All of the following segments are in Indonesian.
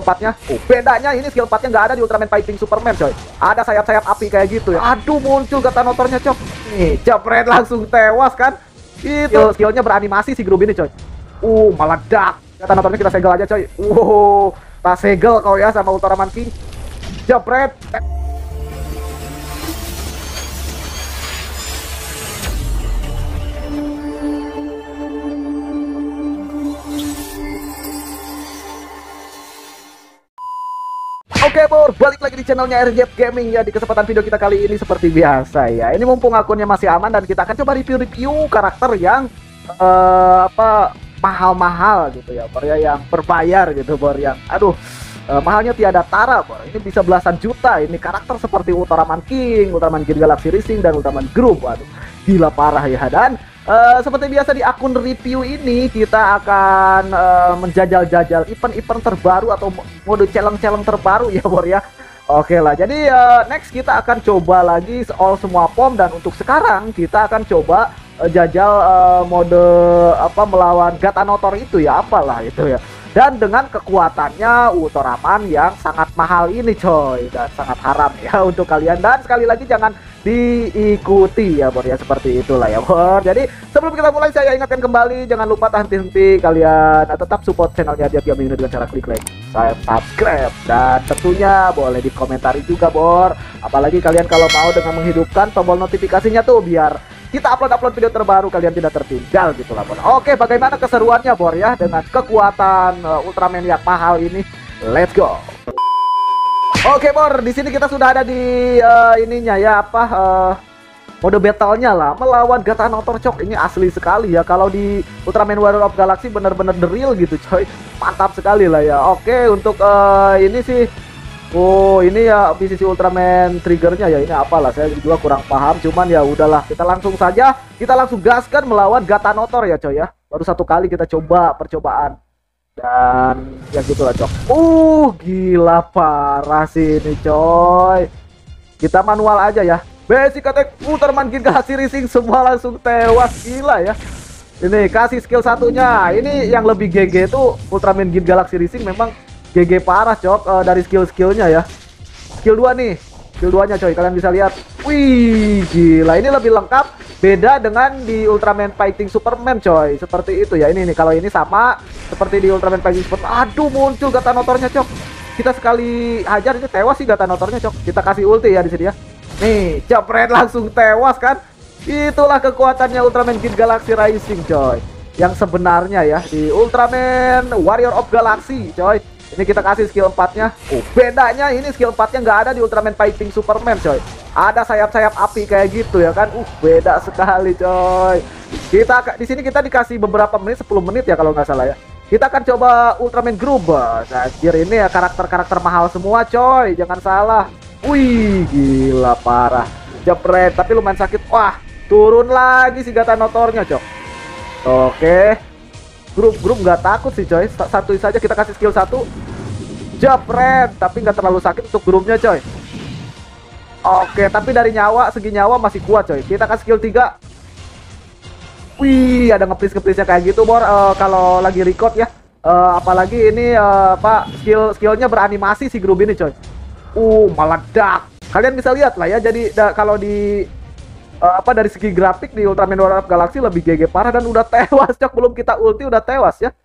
4-nya. Oh, bedanya ini skill 4-nya nggak ada di Ultraman Fighting Superman, coy. Ada sayap-sayap api kayak gitu ya. Aduh, muncul Gatanotornya, cok. Nih, jepret langsung tewas kan. Itu skillnya beranimasi si grup ini, coy. Meledak. Gatanotornya kita segel aja, coy. Kita segel kau ya sama Ultraman King. Jepret. Oke Bor, balik lagi di channelnya RJ Gaming ya. Di kesempatan video kita kali ini seperti biasa ya. Ini mumpung akunnya masih aman dan kita akan coba review-review karakter yang mahal-mahal gitu ya, Bor ya, yang berbayar gitu, Bor, yang mahalnya tiada tara, Bor. Ini bisa belasan juta. Ini karakter seperti Ultraman King, Ultraman Gear Galaxy Rising dan Ultraman Group. Waduh, gila parah ya. Dan seperti biasa di akun review ini kita akan menjajal-jajal event-event terbaru atau mode challenge-challenge terbaru ya, Bor ya. Oke lah, jadi next kita akan coba lagi all semua pom, dan untuk sekarang kita akan coba jajal mode melawan Gatanotor itu ya, apalah itu ya. Dan dengan kekuatannya Ultraman yang sangat mahal ini, coy, dan sangat haram ya untuk kalian. Dan sekali lagi jangan diikuti ya, Bor ya, seperti itulah ya, Bor. Jadi sebelum kita mulai saya ingatkan kembali, jangan lupa tak henti-henti kalian tetap support channelnya RJ Gaming dengan cara klik like, subscribe, dan tentunya boleh dikomentari juga, Bor. Apalagi kalian kalau mau dengan menghidupkan tombol notifikasinya tuh, biar kita upload video terbaru kalian tidak tertinggal gitu lah, Bor. Oke, bagaimana keseruannya, Bor ya, dengan kekuatan Ultraman yang mahal ini? Let's go. Oke, Bor, di sini kita sudah ada di ininya ya, mode battle-nya lah, melawan Gatanotor, cok. Ini asli sekali ya. Kalau di Ultraman Warrior of Galaxy bener-bener the real gitu, coy. Mantap sekali lah ya. Oke, untuk ini sih, ini ya PCC Ultraman triggernya ya, ini apalah, saya juga kurang paham. Cuman ya udahlah, kita langsung saja, kita langsung gaskan melawan Gatanotor ya, coy ya. Baru satu kali kita coba percobaan. Dan ya gitulah, cok. Gila parah sih ini, coy. Kita manual aja ya. Basic attack Ultraman Gear Galaxy Rising, semua langsung tewas, gila ya. Ini kasih skill satunya. Ini yang lebih GG tuh Ultraman Gear Galaxy Rising, memang GG parah, cok, dari skill-skillnya ya. Skill 2 nih, skill 2 nya, coy, kalian bisa lihat. Wih, gila, ini lebih lengkap. Beda dengan di Ultraman Fighting Superman, coy. Seperti itu ya. Ini nih, kalau ini sama seperti di Ultraman Fighting Superman. Aduh, muncul Gatanotornya, cok. Kita sekali hajar ini tewas sih Gatanotornya, cok. Kita kasih ulti ya di sini ya. Nih, jepret langsung tewas kan. Itulah kekuatannya Ultraman Gear Galaxy Rising, coy. Yang sebenarnya ya di Ultraman Warrior of Galaxy, coy. Ini kita kasih skill 4-nya. Bedanya ini skill 4-nya nggak ada di Ultraman Fighting Superman, coy. Ada sayap-sayap api kayak gitu ya kan. Beda sekali, coy. Kita di sini kita dikasih beberapa menit, 10 menit ya kalau nggak salah ya. Kita akan coba Ultraman Group. Anjir, ini ya karakter-karakter mahal semua, coy. Jangan salah. Wih, gila parah. Jepret, tapi lumayan sakit. Wah, turun lagi si Gatanotornya, cok. Oke. Grup nggak takut sih, coy. Satu saja kita kasih skill 1. Jepret, tapi nggak terlalu sakit untuk grupnya, coy. Oke, tapi dari segi nyawa masih kuat, coy. Kita kasih skill 3. Wih, ada ngepris-ngeprisnya kayak gitu, Bor. Kalau lagi record ya. Apalagi ini skillnya beranimasi si grup ini, coy. Meledak. Kalian bisa lihat lah ya. Jadi kalau di dari segi grafik di Ultraman Warrior of Galaxy lebih GG parah, dan udah tewas, cok. Belum kita ulti udah tewas ya.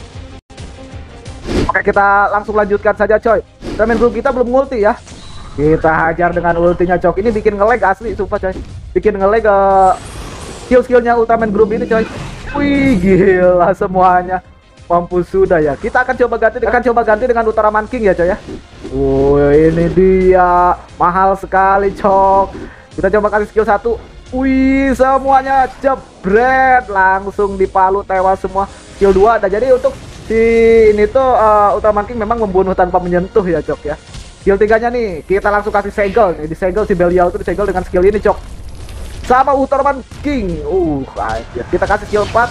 Oke, kita langsung lanjutkan saja, coy. Ultraman Group kita belum ulti ya. Kita hajar dengan ultinya, cok. Ini bikin nge-lag asli, sumpah, coy. Bikin nge-lag skill-skillnya Ultraman Group ini, coy. Wih, gila semuanya. Mampus sudah ya. Kita akan coba ganti dengan Ultraman King ya, coy ya. Ini dia. Mahal sekali, cok. Kita coba kasih skill 1. Wih, semuanya jebret. Langsung dipalu, tewas semua. Skill 2 ada. Jadi untuk si ini tuh Ultraman King memang membunuh tanpa menyentuh ya, cok ya. Skill 3-nya nih, kita langsung kasih segel nih. Disegel si Belial itu, disegel dengan skill ini, cok. Sama Ultraman King. Anjir. Kita kasih skill 4.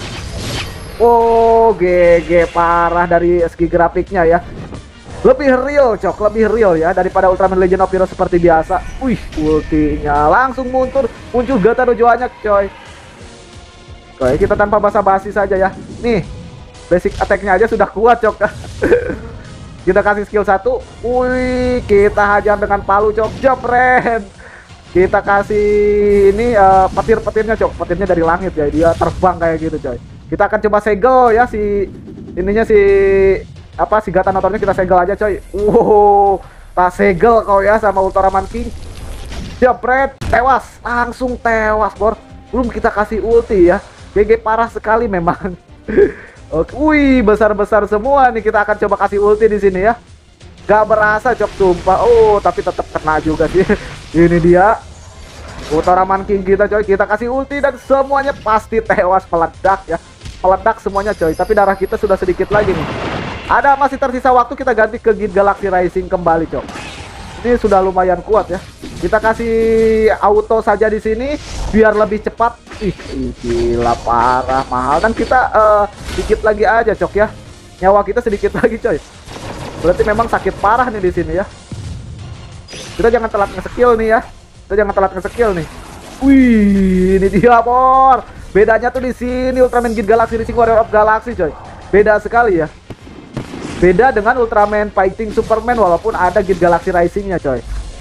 GG parah dari segi grafiknya ya. Lebih real, cok, lebih real ya daripada Ultraman Legend of Heroes seperti biasa. Wih, ultinya langsung muncul Gatanojoanya, coy. Oke, kita tanpa basa-basi saja ya. Nih, basic attack-nya aja sudah kuat, cok. Kita kasih skill 1. Wih, kita hajar dengan palu, cok. Jepret. Kita kasih ini petir-petirnya, cok. Petirnya dari langit ya. Dia terbang kayak gitu, coy. Kita akan coba segel ya si ininya si apa si Gatanotornya kita segel aja, coy. Wow, tak segel kau ya sama Ultraman King. Jepret, tewas, langsung tewas, bor. Belum kita kasih ulti ya. GG parah sekali memang. Oke, wih, besar-besar semua nih. Kita akan coba kasih ulti di sini ya. Gak berasa, cok, sumpah. Oh, tapi tetap kena juga sih. Ini dia Ultraman King kita, coy. Kita kasih ulti dan semuanya pasti tewas, meledak ya. Meledak semuanya, coy. Tapi darah kita sudah sedikit lagi nih. Ada masih tersisa waktu, kita ganti ke Gid Galaxy Rising kembali, cok. Ini sudah lumayan kuat ya. Kita kasih auto saja di sini biar lebih cepat. Ih, gila parah mahal. Dan kita sedikit lagi aja, cok ya. Nyawa kita sedikit lagi, coy. Berarti memang sakit parah nih di sini ya. Kita jangan telat nge-skill nih ya. Kita jangan telat nge-skill nih. Wih, ini dia, bor. Bedanya tuh di sini Ultraman Gid Galaxy Rising Warrior of Galaxy, coy. Beda sekali ya. Beda dengan Ultraman Fighting Superman walaupun ada Gid Galaxy Rising-nya, coy.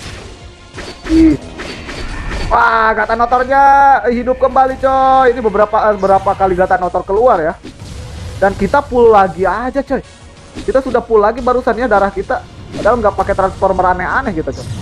Ih. Wah, Gatanotornya hidup kembali, coy. Ini beberapa kali Gatanotor keluar ya. Dan kita pull lagi aja, coy. Kita sudah pull lagi barusannya darah kita. Padahal nggak pakai transformer aneh-aneh gitu, coy.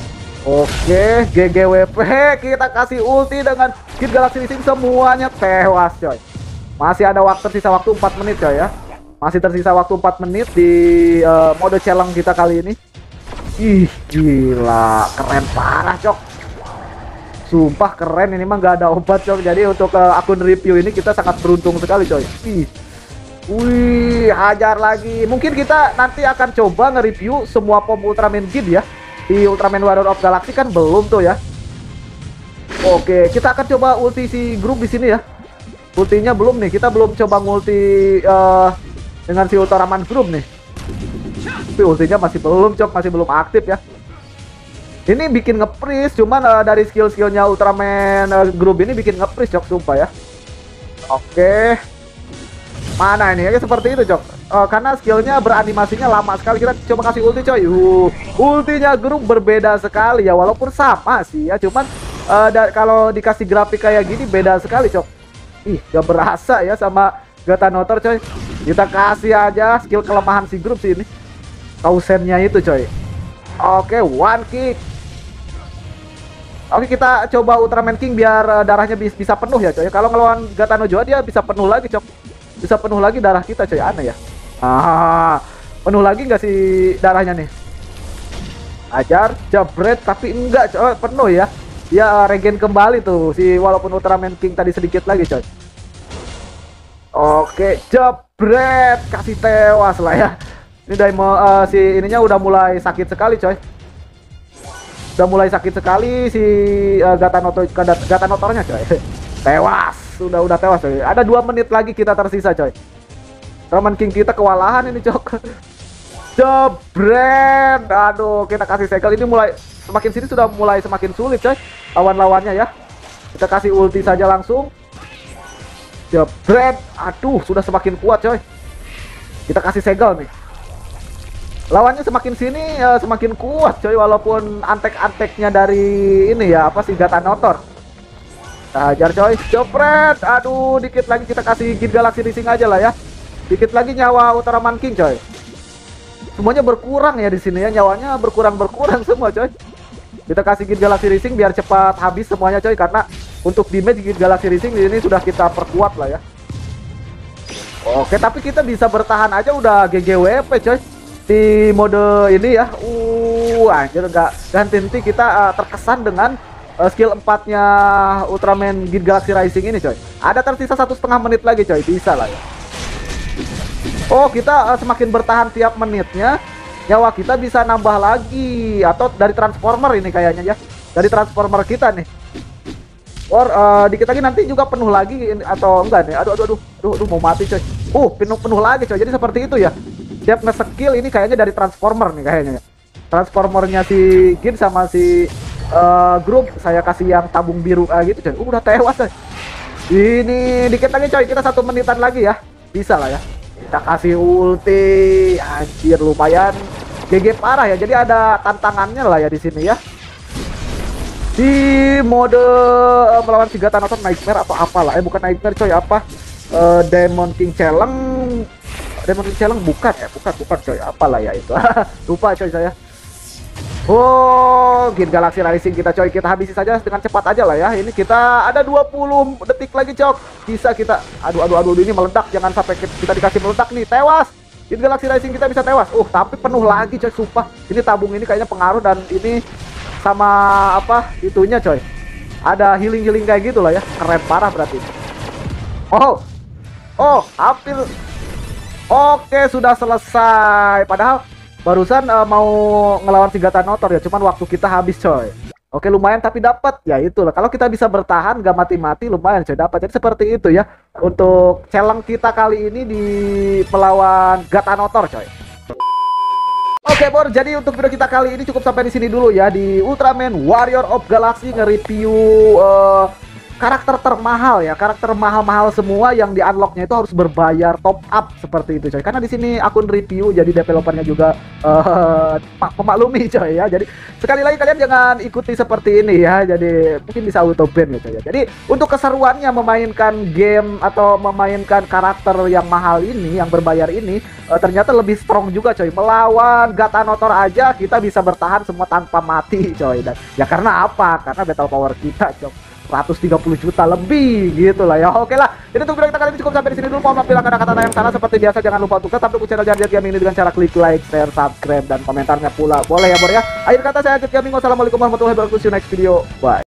Oke, GGWP, kita kasih ulti dengan Gid Galaxy Rising, semuanya tewas, coy. Masih ada tersisa waktu 4 menit, coy ya. Masih tersisa waktu 4 menit di mode challenge kita kali ini. Ih, gila, keren parah, cok. Sumpah keren, ini mah nggak ada obat, cok. Jadi untuk akun review ini kita sangat beruntung sekali, coy. Ih. Wih, hajar lagi. Mungkin kita nanti akan coba nge-review semua pom Ultraman Gid ya. Di Ultraman Warrior of Galaxy kan belum tuh ya. Oke, kita akan coba ulti si grup di sini ya. Ultinya belum nih, kita belum coba ngulti dengan si Ultraman Group nih. Tapi ultinya masih belum, cok, masih belum aktif ya. Ini bikin nge-freeze, cuman dari skill-skillnya Ultraman Group ini bikin nge-freeze, cok, sumpah ya. Oke. Mana ini ya, seperti itu, cok. Karena skillnya beranimasinya lama sekali. Kita coba kasih ulti, coy. Ultinya grup berbeda sekali ya, walaupun sama sih ya, cuman kalau dikasih grafik kayak gini beda sekali, cok. Ih, gak berasa ya sama Gatanotor, coy. Kita kasih aja skill kelemahan si grup sih ini. Kausennya itu, coy. Oke, one kick. Oke, kita coba Ultraman King biar darahnya bisa penuh ya, coy. Kalau ngelawan Gatanojo dia bisa penuh lagi, cok. Bisa penuh lagi darah kita, coy. Aneh ya. Penuh lagi nggak sih darahnya nih? Ajar, jebret, tapi enggak, coy, penuh ya. Ya regen kembali tuh si walaupun Ultraman King tadi sedikit lagi, coy. Oke, jebret, kasih tewas lah ya. Ini si ininya udah mulai sakit sekali, coy. Udah mulai sakit sekali si Gatanotornya, coy. Tewas, udah tewas, coy. Ada 2 menit lagi kita tersisa, coy. Ultraman King kita kewalahan ini, cok. Jebret. Aduh, kita kasih segel. Ini mulai semakin sini sudah mulai semakin sulit, coy. Lawan-lawannya ya. Kita kasih ulti saja langsung. Jebret. Aduh, sudah semakin kuat, coy. Kita kasih segel nih. Lawannya semakin sini semakin kuat, coy. Walaupun antek-anteknya dari ini ya, apa sih, Gatanotor. Kita hajar, coy. Jebret. Aduh, dikit lagi kita kasih Gid Galaxy Rising aja lah ya. Dikit lagi nyawa Ultraman King, coy. Semuanya berkurang ya di sini ya, nyawanya berkurang semua, coy. Kita kasih Gid Galaxy Rising biar cepat habis semuanya, coy, karena untuk damage Gid Galaxy Rising ini sudah kita perkuat lah ya. Oke, tapi kita bisa bertahan aja udah GGWP, coy. Di mode ini ya. Anjir, enggak ganti kita terkesan dengan skill 4-nya Ultraman Gid Galaxy Rising ini, coy. Ada tersisa 1,5 menit lagi, coy. Bisa lah ya. Oh, kita semakin bertahan tiap menitnya, nyawa kita bisa nambah lagi. Atau dari transformer ini kayaknya ya. Dari transformer kita nih. Or dikit lagi nanti juga penuh lagi atau enggak nih. Aduh, mau mati, coy. Penuh lagi, coy. Jadi seperti itu ya. Siap nge-skill ini kayaknya dari transformer nih kayaknya ya. Transformernya si Gid sama si grup saya kasih yang tabung biru gitu, coy. Udah tewas, coy. Ini dikit lagi, coy. Kita 1 menitan lagi ya. Bisa lah ya. Kita kasih ulti, anjir lumayan GG parah ya. Jadi ada tantangannya lah ya di sini ya. Di mode melawan si Gatanotor Nightmare atau apalah. Bukan Nightmare coy, apa? Demon King Challenge. Demon King Challenge bukan ya, bukan coy, apalah ya itu. Lupa coy saya. Oh, Gin Galaxy Rising kita coy, kita habisi saja dengan cepat aja lah ya. Ini kita ada 20 detik lagi cok. Bisa kita, aduh ini meledak, jangan sampai kita dikasih meledak nih, tewas. Gin Galaxy Rising kita bisa tewas. Tapi penuh lagi coy, sumpah. Ini tabung ini kayaknya pengaruh dan ini sama apa itunya coy. Ada healing kayak gitu lah ya, keren parah berarti. Hampir. Oke, sudah selesai. Padahal barusan mau ngelawan si Gatanotor ya, cuman waktu kita habis coy. Oke, lumayan tapi dapat. Ya itulah, kalau kita bisa bertahan gak mati-mati lumayan coy, dapat. Jadi seperti itu ya untuk challenge kita kali ini di melawan Gatanotor coy. Oke Bor, jadi untuk video kita kali ini cukup sampai di sini dulu ya, di Ultraman Warrior of Galaxy nge-review karakter termahal ya, karakter mahal-mahal semua yang di unlocknya itu harus berbayar top up seperti itu coy. Karena di sini akun review, jadi developernya juga memaklumi coy ya. Jadi sekali lagi kalian jangan ikuti seperti ini ya. Jadi mungkin bisa auto ban ya coy ya. Jadi untuk keseruannya memainkan game atau memainkan karakter yang mahal ini, yang berbayar ini, ternyata lebih strong juga coy. Melawan Gatanotor aja kita bisa bertahan semua tanpa mati coy. Dan ya karena apa? Karena battle power kita coy 130 juta lebih gitu lah ya. Oke lah, jadi untuk video kita kali ini cukup sampai di sini dulu. Mohon maaf bila ada kata-kata yang salah. Seperti biasa jangan lupa untuk tetap dukung channel Jarjat Gaming ini dengan cara klik like, share, subscribe dan komentarnya pula boleh ya Bor ya. Akhir kata saya Jarjat Gaming, wassalamualaikum warahmatullahi wabarakatuh. See you next video, bye.